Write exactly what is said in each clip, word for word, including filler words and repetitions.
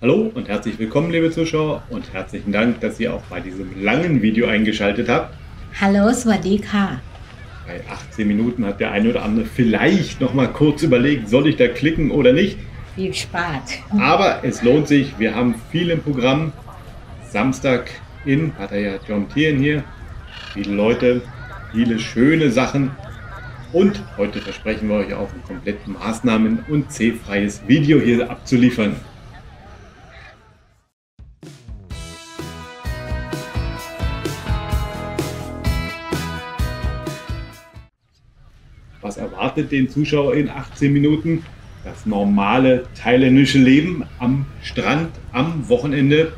Hallo und herzlich willkommen, liebe Zuschauer, und herzlichen Dank, dass ihr auch bei diesem langen Video eingeschaltet habt. Hallo, สวัสดีค่ะ Bei achtzehn Minuten hat der eine oder andere vielleicht noch mal kurz überlegt, soll ich da klicken oder nicht. Viel Spaß. Aber es lohnt sich, wir haben viel im Programm. Samstag in Pattaya Jomtien hier, viele Leute, viele schöne Sachen. Und heute versprechen wir euch auch ein komplett maßnahmen- und C-freies Video hier abzuliefern. Was erwartet den Zuschauer in achtzehn Minuten? Das normale thailändische Leben am Strand, am Wochenende.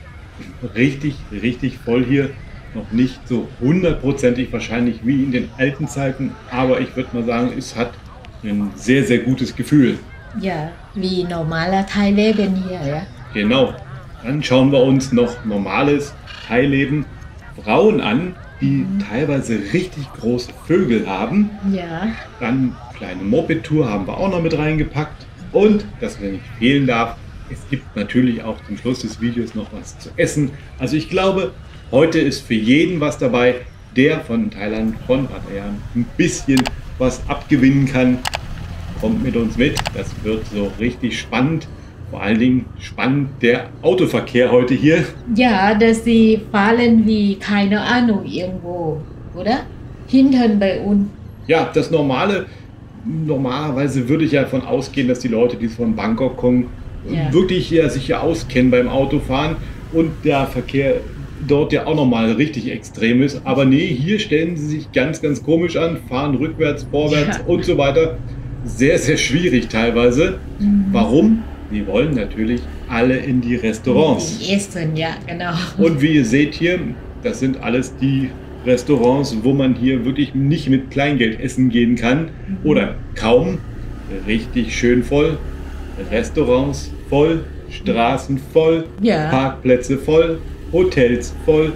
Richtig, richtig voll hier. Noch nicht so hundertprozentig wahrscheinlich wie in den alten Zeiten, aber ich würde mal sagen, es hat ein sehr, sehr gutes Gefühl. Ja, wie normaler Thai-Leben hier, ja. Genau. Dann schauen wir uns noch normales Thai-Leben, Frauen an, die mhm. teilweise richtig große Vögel haben. Ja. Dann kleine Moped-Tour haben wir auch noch mit reingepackt. Und, das mir nicht fehlen darf, es gibt natürlich auch zum Schluss des Videos noch was zu essen. Also ich glaube, heute ist für jeden was dabei, der von Thailand, von Pattaya ein bisschen was abgewinnen kann. Kommt mit uns mit, das wird so richtig spannend. Vor allen Dingen spannend der Autoverkehr heute hier. Ja, dass sie fahren wie keine Ahnung irgendwo, oder? Hinten bei uns. Ja, das Normale, normalerweise würde ich ja davon ausgehen, dass die Leute, die von Bangkok kommen, ja. wirklich ja, sich ja auskennen beim Autofahren und der Verkehr dort ja auch nochmal richtig extrem ist. Aber nee, hier stellen sie sich ganz, ganz komisch an, fahren rückwärts, vorwärts ja. und so weiter. Sehr, sehr schwierig teilweise. Mhm. Warum? Die wollen natürlich alle in die Restaurants. Die essen, ja, genau. Und wie ihr seht hier, das sind alles die Restaurants, wo man hier wirklich nicht mit Kleingeld essen gehen kann. Mhm. Oder kaum. Richtig schön voll. Restaurants voll, Straßen voll, ja. Parkplätze voll, Hotels voll.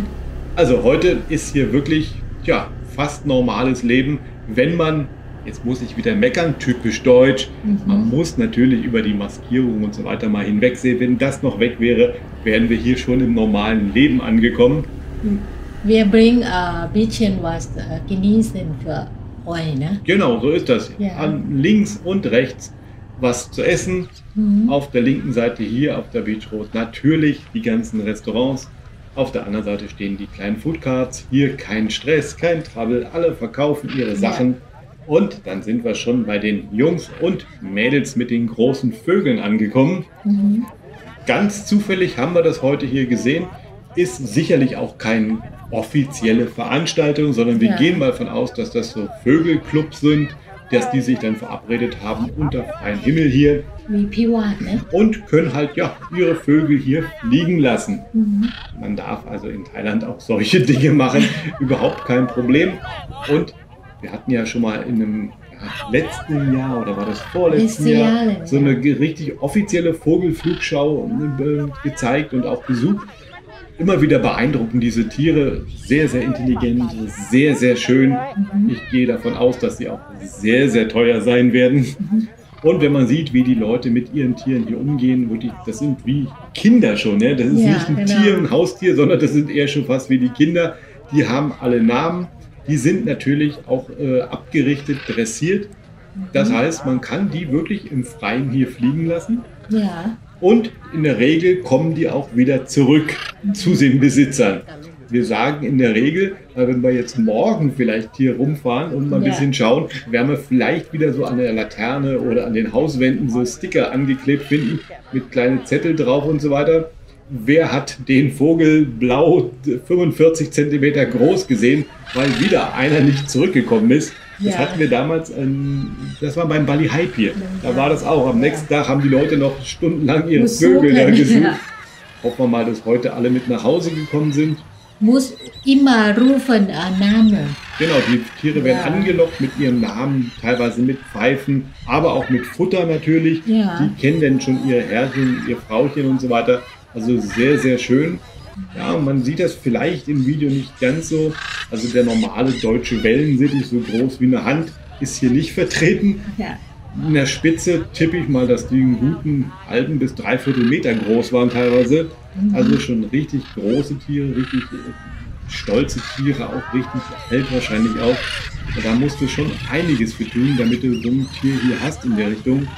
Also heute ist hier wirklich ja, fast normales Leben, wenn man, jetzt muss ich wieder meckern, typisch deutsch, mhm. man muss natürlich über die Maskierung und so weiter mal hinwegsehen. Wenn das noch weg wäre, wären wir hier schon im normalen Leben angekommen. Wir bringen ein bisschen was genießen für euch, ne? Genau, so ist das. Ja. An links und rechts was zu essen. Mhm. Auf der linken Seite hier auf der Beach Road natürlich die ganzen Restaurants. Auf der anderen Seite stehen die kleinen Foodcarts. Hier kein Stress, kein Trouble. Alle verkaufen ihre Sachen. Ja. Und dann sind wir schon bei den Jungs und Mädels mit den großen Vögeln angekommen. Mhm. Ganz zufällig haben wir das heute hier gesehen. Ist sicherlich auch keine offizielle Veranstaltung, sondern wir ja. gehen mal davon aus, dass das so Vögelclubs sind, dass die sich dann verabredet haben unter freiem Himmel hier. Wie Piwan, ne? Und können halt ja ihre Vögel hier fliegen lassen. Mhm. Man darf also in Thailand auch solche Dinge machen, überhaupt kein Problem. Und wir hatten ja schon mal in einem ja, letzten Jahr oder war das vorletzten Jahr so eine richtig offizielle Vogelflugschau äh, gezeigt und auch besucht. Immer wieder beeindruckend, diese Tiere, sehr, sehr intelligent, sehr, sehr schön. Mhm. Ich gehe davon aus, dass sie auch sehr, sehr teuer sein werden. Mhm. Und wenn man sieht, wie die Leute mit ihren Tieren hier umgehen, wirklich, das sind wie Kinder schon. Ne? Das ist ja, nicht ein genau. Tier, ein Haustier, sondern das sind eher schon fast wie die Kinder. Die haben alle Namen. Die sind natürlich auch äh, abgerichtet, dressiert. Das heißt, man kann die wirklich im Freien hier fliegen lassen. Ja. Und in der Regel kommen die auch wieder zurück zu den Besitzern. Wir sagen in der Regel, wenn wir jetzt morgen vielleicht hier rumfahren und mal ein ja. bisschen schauen, werden wir vielleicht wieder so an der Laterne oder an den Hauswänden so Sticker angeklebt finden mit kleinen Zettel drauf und so weiter. Wer hat den Vogel blau fünfundvierzig Zentimeter groß gesehen, weil wieder einer nicht zurückgekommen ist? Das ja. hatten wir damals, ähm, das war beim Bali Hype hier. Da war das auch. Am nächsten Tag haben die Leute noch stundenlang ihre Muss Vögel da gesucht. Ja. Hoffen wir mal, dass heute alle mit nach Hause gekommen sind. Muss immer rufen, Name. Genau, die Tiere werden ja. angelockt mit ihrem Namen, teilweise mit Pfeifen, aber auch mit Futter natürlich. Ja. Die kennen dann schon ihr Herrchen, ihr Frauchen und so weiter. Also sehr, sehr schön. Ja, man sieht das vielleicht im Video nicht ganz so. Also der normale deutsche Wellensittich, so groß wie eine Hand, ist hier nicht vertreten. Ja. In der Spitze tippe ich mal, dass die einen guten halben bis dreiviertel Meter groß waren teilweise. Mhm. Also schon richtig große Tiere, richtig stolze Tiere, auch richtig alt wahrscheinlich auch. Und da musst du schon einiges für tun, damit du so ein Tier hier hast in der Richtung.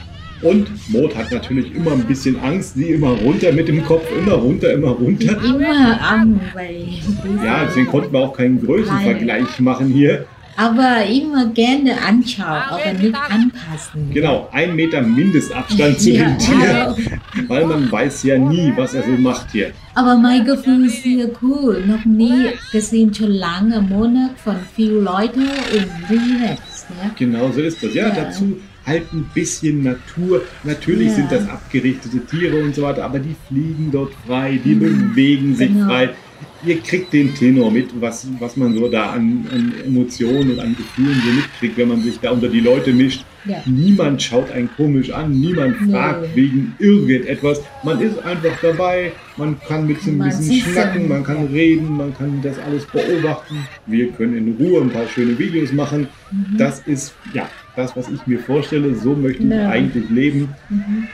Und Maud hat natürlich immer ein bisschen Angst, sie immer runter mit dem Kopf, immer runter, immer runter. Immer Angst, weil Ja, deswegen konnten wir auch keinen Größenvergleich machen hier. aber immer gerne anschauen, aber nicht anpassen. Genau, ein Meter Mindestabstand zu Ja. dem Tier, weil man weiß ja nie, was er so macht hier. Aber mein Gefühl ist sehr cool. Noch nie gesehen, schon lange Monat von vielen Leuten und relax. Ja? Genau so ist das. Ja, Ja. dazu halt ein bisschen Natur. Natürlich Ja. sind das abgerichtete Tiere und so weiter, aber die fliegen dort frei, die bewegen sich Genau. frei. Ihr kriegt den Tenor mit, was, was man so da an, an Emotionen und an Gefühlen so mitkriegt, wenn man sich da unter die Leute mischt. Ja. Niemand schaut einen komisch an, niemand Nee. fragt wegen irgendetwas. Man ist einfach dabei, man kann mit so ein Man bisschen sieht schnacken, dann, man kann ja. reden, man kann das alles beobachten. Wir können in Ruhe ein paar schöne Videos machen. Mhm. Das ist ja das, was ich mir vorstelle. So möchte ich Ja. eigentlich leben. Mhm.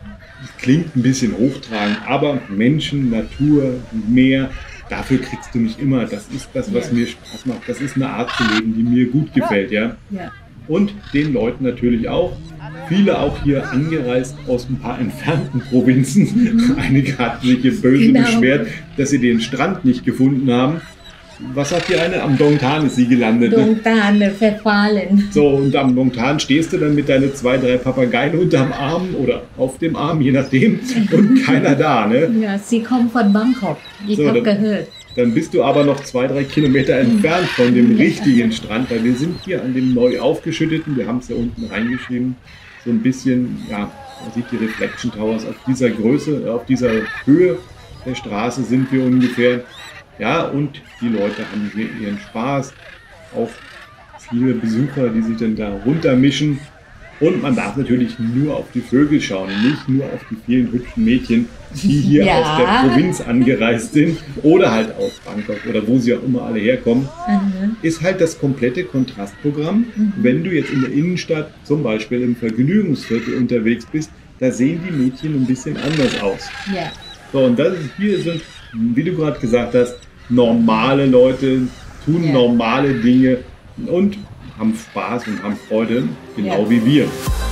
Klingt ein bisschen hochtragend, aber Menschen, Natur, Meer, dafür kriegst du mich immer. Das ist das, was Ja. mir Spaß macht. Das ist eine Art zu leben, die mir gut gefällt, ja. Ja. Und den Leuten natürlich auch. Viele auch hier angereist aus ein paar entfernten Provinzen. Einige hatten sich hier böse Genau. beschwert, dass sie den Strand nicht gefunden haben. Was sagt die eine? Am Dongtan ist sie gelandet. Ne? Dongtan verfallen. So, und am Dongtan stehst du dann mit deinen zwei, drei Papageien unterm Arm oder auf dem Arm, je nachdem, und keiner da. Ne? Ja, sie kommt von Bangkok. Ich So, habe dann- gehört. Dann bist du aber noch zwei, drei Kilometer entfernt von dem richtigen Strand, weil wir sind hier an dem neu aufgeschütteten, wir haben es ja unten reingeschrieben, so ein bisschen, ja, man sieht die Reflection Towers auf dieser Größe, auf dieser Höhe der Straße sind wir ungefähr. Ja, und die Leute haben hier ihren Spaß, auch viele Besucher, die sich dann da runtermischen. Und man darf natürlich nur auf die Vögel schauen, nicht nur auf die vielen hübschen Mädchen, die hier Ja. aus der Provinz angereist sind oder halt aus Bangkok oder wo sie auch immer alle herkommen. Mhm. Ist halt das komplette Kontrastprogramm. Mhm. Wenn du jetzt in der Innenstadt, zum Beispiel im Vergnügungsviertel unterwegs bist, da sehen die Mädchen ein bisschen anders aus. Ja. So, und das ist, hier sind, wie du gerade gesagt hast, normale Leute, tun Ja. normale Dinge und haben Spaß und haben Freude, genau Ja. wie wir.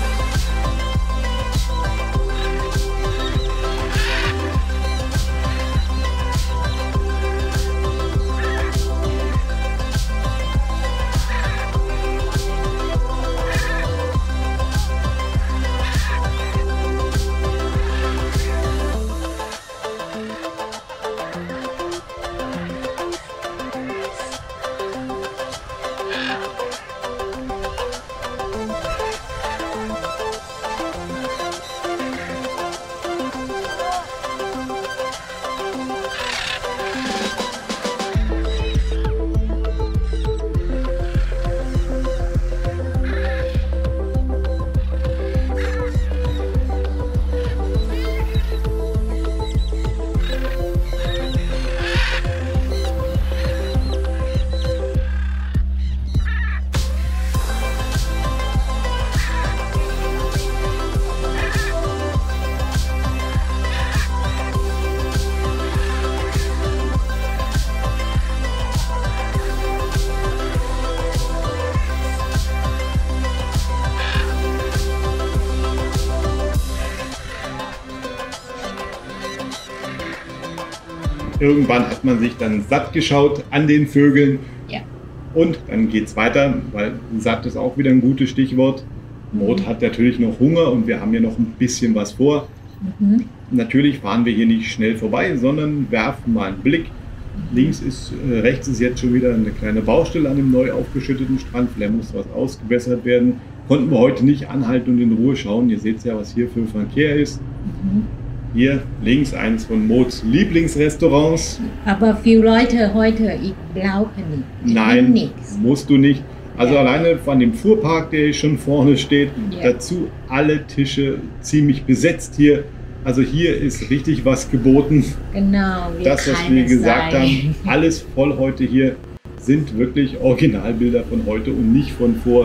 Irgendwann hat man sich dann satt geschaut an den Vögeln. Ja. Und dann geht es weiter, weil satt ist auch wieder ein gutes Stichwort. Maud hat natürlich noch Hunger und wir haben ja noch ein bisschen was vor. Mhm. Natürlich fahren wir hier nicht schnell vorbei, sondern werfen mal einen Blick. Links ist, äh, rechts ist jetzt schon wieder eine kleine Baustelle an dem neu aufgeschütteten Strand. Vielleicht muss was ausgebessert werden. Konnten wir heute nicht anhalten und in Ruhe schauen. Ihr seht ja, was hier für Verkehr ist. Mhm. Hier links eins von Mauds Lieblingsrestaurants. Aber viele Leute heute, ich glaube nicht. Ich Nein, will nichts. musst du nicht. Also Ja. alleine von dem Fuhrpark, der hier schon vorne steht, Ja. dazu alle Tische ziemlich besetzt hier. Also hier ist richtig was geboten. Genau, wir Das, was keine wir gesagt sein. haben, alles voll heute hier, sind wirklich Originalbilder von heute und nicht von vor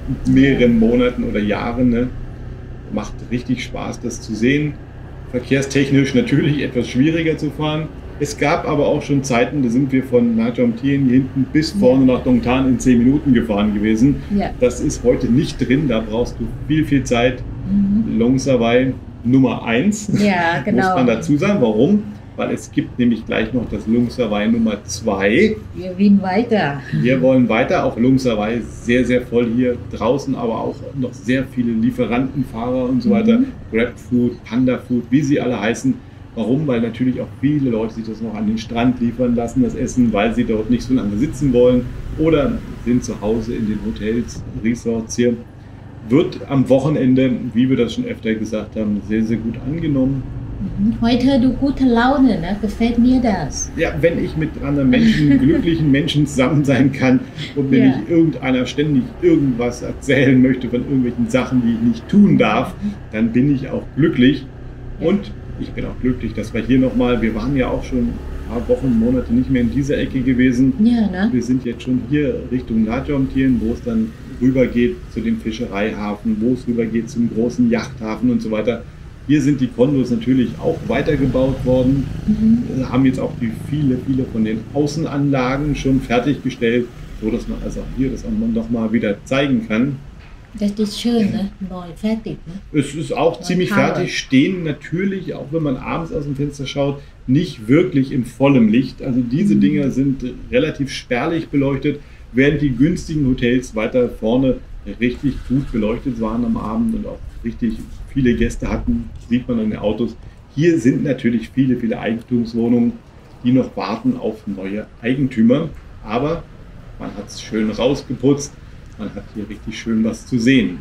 mehreren Monaten oder Jahren. Ne? Macht richtig Spaß, das zu sehen. Verkehrstechnisch natürlich etwas schwieriger zu fahren. Es gab aber auch schon Zeiten, da sind wir von Nha Chom Tien hier hinten bis vorne nach Dong Tan in zehn Minuten gefahren gewesen. Ja. Das ist heute nicht drin, da brauchst du viel, viel Zeit. Mhm. Long Savai Nummer eins, Ja, genau. muss man dazu sagen. Warum? Weil es gibt nämlich gleich noch das Long Savai Nummer zwei. Wir wollen weiter. Wir wollen weiter, auch Long Savai sehr, sehr voll hier draußen, aber auch noch sehr viele Lieferantenfahrer und so weiter. Mhm. Grabfood, Panda Food, wie sie alle heißen. Warum? Weil natürlich auch viele Leute sich das noch an den Strand liefern lassen, das Essen, weil sie dort nicht so lange sitzen wollen oder sind zu Hause in den Hotels, Resorts hier. Wird am Wochenende, wie wir das schon öfter gesagt haben, sehr, sehr gut angenommen. Mhm. Heute du gute Laune, ne? Gefällt mir das. Ja, wenn ich mit anderen Menschen, glücklichen Menschen zusammen sein kann und wenn Ja. nicht irgendeiner ständig irgendwas erzählen möchte von irgendwelchen Sachen, die ich nicht tun darf, dann bin ich auch glücklich. Ja. Und ich bin auch glücklich, dass wir hier nochmal, wir waren ja auch schon ein paar Wochen, Monate nicht mehr in dieser Ecke gewesen. Ja, ne? Wir sind jetzt schon hier Richtung Nha Chom Tien, wo es dann rübergeht zu dem Fischereihafen, wo es rübergeht zum großen Yachthafen und so weiter. Hier sind die Kondos natürlich auch weitergebaut worden. Mhm. Wir haben jetzt auch die viele, viele von den Außenanlagen schon fertiggestellt, so dass man also hier das auch noch mal wieder zeigen kann. Das ist schön, ne? Neu, fertig, ne? Es ist auch Neue ziemlich Farbe. fertig, stehen natürlich, auch wenn man abends aus dem Fenster schaut, nicht wirklich in vollem Licht. Also diese Mhm. Dinger sind relativ spärlich beleuchtet, während die günstigen Hotels weiter vorne richtig gut beleuchtet waren am Abend und auch richtig viele Gäste hatten, sieht man an den Autos. Hier sind natürlich viele, viele Eigentumswohnungen, die noch warten auf neue Eigentümer. Aber man hat es schön rausgeputzt, man hat hier richtig schön was zu sehen.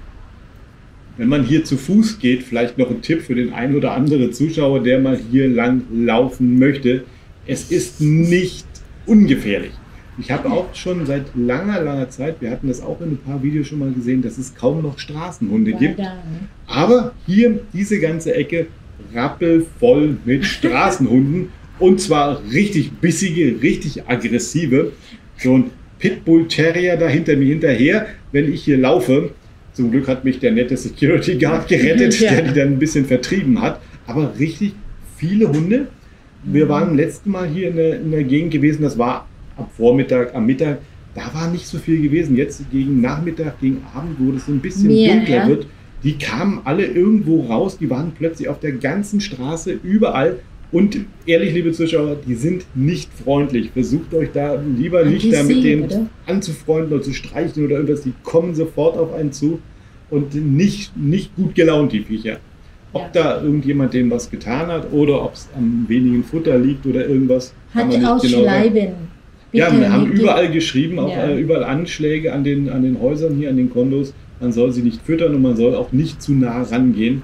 Wenn man hier zu Fuß geht, vielleicht noch ein Tipp für den einen oder anderen Zuschauer, der mal hier lang laufen möchte. Es ist nicht ungefährlich. Ich habe auch schon seit langer, langer Zeit, wir hatten das auch in ein paar Videos schon mal gesehen, dass es kaum noch Straßenhunde War gibt. da, ne? Aber hier, diese ganze Ecke, rappelvoll mit Straßenhunden. Und zwar richtig bissige, richtig aggressive. So ein Pitbull Terrier da hinter mir hinterher, wenn ich hier laufe. Zum Glück hat mich der nette Security Guard gerettet, Ja. der die dann ein bisschen vertrieben hat. Aber richtig viele Hunde. Wir waren letztes Mal hier in der, in der Gegend gewesen, das war ab Vormittag, am Mittag. Da war nicht so viel gewesen. Jetzt gegen Nachmittag, gegen Abend, wo es so ein bisschen Mehr, dunkler ja. wird. Die kamen alle irgendwo raus, die waren plötzlich auf der ganzen Straße, überall. Und ehrlich, liebe Zuschauer, die sind nicht freundlich. Versucht euch da lieber nicht da mit Aggressiv, denen oder? anzufreunden oder zu streicheln oder irgendwas. Die kommen sofort auf einen zu und nicht, nicht gut gelaunt, die Viecher. Ob Ja. da irgendjemand dem was getan hat oder ob es am wenigen Futter liegt oder irgendwas, kann Hat man nicht genau sagen. ausschreiben. Ja, Bitte wir haben nicht- überall geschrieben, auch Ja. äh, überall Anschläge an den, an den Häusern hier, an den Kondos. Man soll sie nicht füttern und man soll auch nicht zu nah rangehen.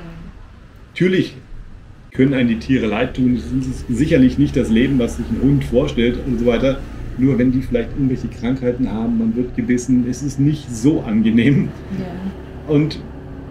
Natürlich können einem die Tiere leid tun. Es ist sicherlich nicht das Leben, was sich ein Hund vorstellt und so weiter. Nur wenn die vielleicht irgendwelche Krankheiten haben, man wird gebissen, es ist nicht so angenehm. Ja. Und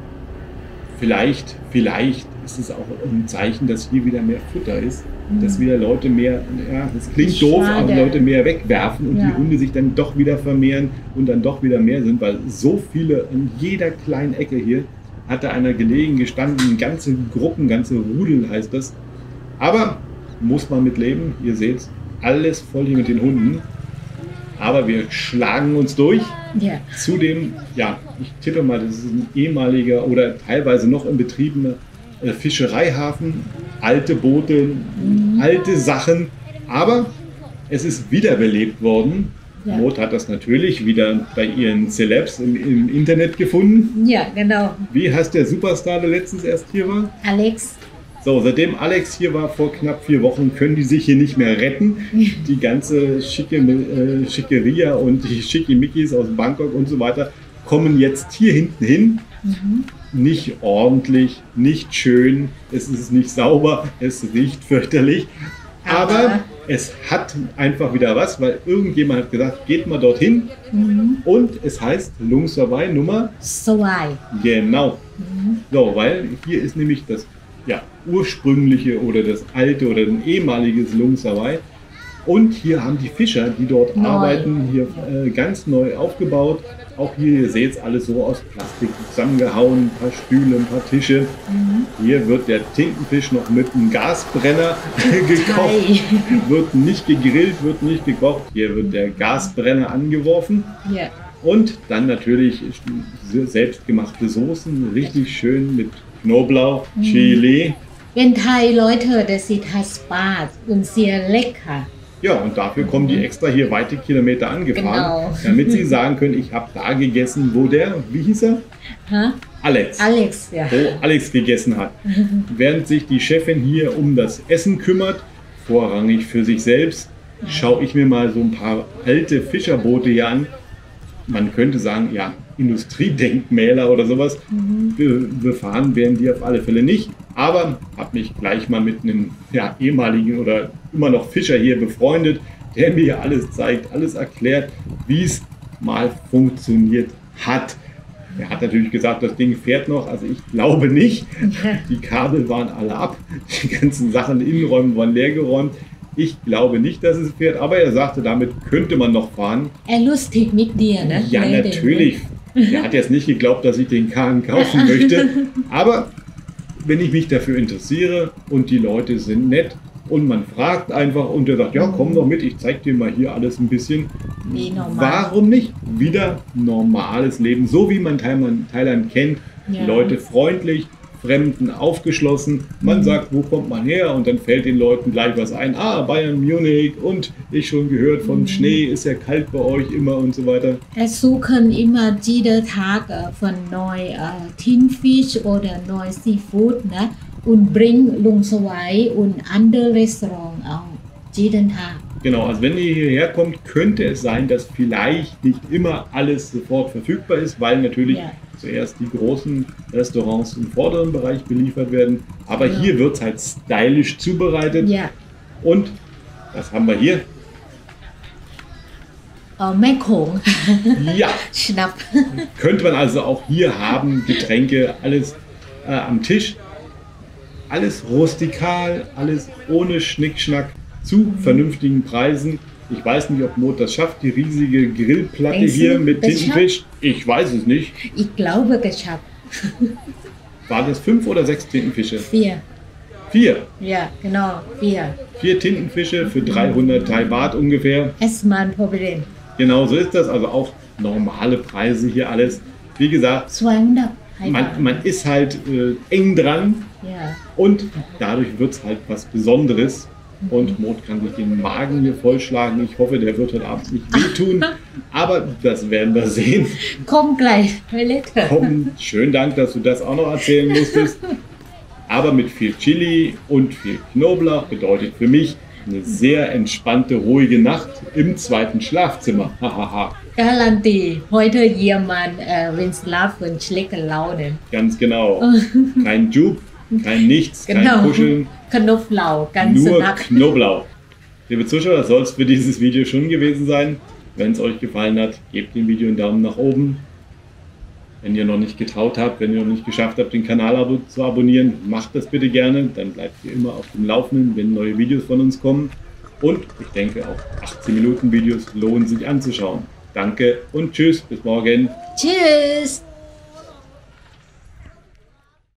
vielleicht, vielleicht ist es auch ein Zeichen, dass hier wieder mehr Futter ist. Dass wieder Leute mehr, ja, das klingt Schade. doof, aber Leute mehr wegwerfen und Ja. die Hunde sich dann doch wieder vermehren und dann doch wieder mehr sind, weil so viele in jeder kleinen Ecke hier hat da einer gelegen, gestanden, ganze Gruppen, ganze Rudel heißt das. Aber muss man mit leben, ihr seht alles voll hier mit den Hunden. Aber wir schlagen uns durch. Ja. Zudem, ja, ich tippe mal, das ist ein ehemaliger oder teilweise noch in betriebener äh, Fischereihafen. Alte Boote, Mhm. alte Sachen. Aber es ist wiederbelebt worden. Ja. Maud hat das natürlich wieder bei ihren Celebs im, im Internet gefunden. Ja, genau. Wie heißt der Superstar, der letztens erst hier war? Alex. So, seitdem Alex hier war vor knapp vier Wochen, können die sich hier nicht mehr retten. Die ganze schicke, äh, Schickeria und die Schickimickis aus Bangkok und so weiter kommen jetzt hier hinten hin. Mhm. Nicht ordentlich, nicht schön, es ist nicht sauber, es riecht fürchterlich. Aber, Aber- es hat einfach wieder was, weil irgendjemand hat gesagt, geht mal dorthin. Mhm. Und es heißt Long Savai Nummer. Sawai. Genau. Mhm. So, weil hier ist nämlich das ja, ursprüngliche oder das alte oder ein ehemaliges Long Savai. Und hier haben die Fischer, die dort Neu. arbeiten, hier äh, ganz neu aufgebaut. auch hier, ihr seht es alles so aus Plastik zusammengehauen, ein paar Stühle, ein paar Tische. Mhm. Hier wird der Tintenfisch noch mit einem Gasbrenner gekocht, wird nicht gegrillt, wird nicht gekocht. Hier wird der Gasbrenner angeworfen. Yeah. Und dann natürlich selbstgemachte Soßen, richtig schön mit Knoblauch, mhm. Chili. Wenn Thai Leute, das ist Spaß und sehr lecker. Ja, und dafür kommen die extra hier weite Kilometer angefahren, genau. damit sie sagen können, ich habe da gegessen, wo der, wie hieß er? Huh? Alex. Alex, ja. Wo Alex gegessen hat. Während sich die Chefin hier um das Essen kümmert, vorrangig für sich selbst, schaue ich mir mal so ein paar alte Fischerboote hier an. Man könnte sagen, ja, Industriedenkmäler oder sowas. Mhm. Be befahren werden die auf alle Fälle nicht. Aber habe mich gleich mal mit einem ja, ehemaligen oder immer noch Fischer hier befreundet, der mir alles zeigt, alles erklärt, wie es mal funktioniert hat. Er hat natürlich gesagt, das Ding fährt noch, also ich glaube nicht. Die Kabel waren alle ab, die ganzen Sachen, Innenräume waren leergeräumt. Ich glaube nicht, dass es fährt, aber er sagte, damit könnte man noch fahren. Er lustig mit dir, ne? Ja, natürlich. Er hat jetzt nicht geglaubt, dass ich den Kahn kaufen möchte. Aber wenn ich mich dafür interessiere und die Leute sind nett und man fragt einfach und er sagt, ja, komm doch mit, ich zeig dir mal hier alles ein bisschen. Wie normal. Warum nicht? Wieder normales Leben, so wie man Thailand, Thailand kennt. Ja. Leute freundlich, Fremden aufgeschlossen. Man mhm. sagt, wo kommt man her? Und dann fällt den Leuten gleich was ein. Ah, Bayern, Munich und ich schon gehört von mhm. Schnee, ist ja kalt bei euch immer und so weiter. Es suchen immer jeden Tag von neu äh, Tintenfisch oder neu Seafood, ne? Und bringen Lung Sawai und andere Restaurants auch jeden Tag. Genau, also wenn ihr hierher kommt, könnte es sein, dass vielleicht nicht immer alles sofort verfügbar ist, weil natürlich ja. zuerst die großen Restaurants im vorderen Bereich beliefert werden. Aber ja. hier wird es halt stylisch zubereitet. Ja. Und was haben wir hier? Oh, Mekong. Ja. Schnapp. Könnte man also auch hier haben, Getränke, alles äh, am Tisch. Alles rustikal, alles ohne Schnickschnack, zu mhm. vernünftigen Preisen. Ich weiß nicht, ob Mot das schafft, die riesige Grillplatte Denkst hier mit Tintenfisch. Ich weiß es nicht. Ich glaube, geschafft. Waren das fünf oder sechs Tintenfische? Vier. Vier? Ja, genau, vier. Vier Tintenfische für dreihundert Thai Baht ungefähr. Erstmal ein Problem. Genau so ist das, also auch normale Preise hier alles. Wie gesagt, zweihundert. Man, man ist halt äh, eng dran ja. und dadurch wird es halt was Besonderes. Und Mot kann sich den Magen hier vollschlagen. Ich hoffe, der wird heute Abend nicht wehtun. Aber das werden wir sehen. Komm gleich, Toilette. Komm, schönen Dank, dass du das auch noch erzählen musstest. Aber mit viel Chili und viel Knoblauch bedeutet für mich eine sehr entspannte, ruhige Nacht im zweiten Schlafzimmer. Hahaha. Garantie. Heute jemand äh, wenn schlafen, schlechte Laune. Ganz genau. Kein Jupe, kein Nichts, genau. kein Kuscheln. Knoblauch, ganze Nur Nacht. Knoblauch. Liebe Zuschauer, das soll es für dieses Video schon gewesen sein. Wenn es euch gefallen hat, gebt dem Video einen Daumen nach oben. Wenn ihr noch nicht getraut habt, wenn ihr noch nicht geschafft habt, den Kanal abo zu abonnieren, macht das bitte gerne. Dann bleibt ihr immer auf dem Laufenden, wenn neue Videos von uns kommen. Und ich denke, auch achtzehn Minuten Videos lohnen sich anzuschauen. Danke und tschüss, bis morgen. Tschüss.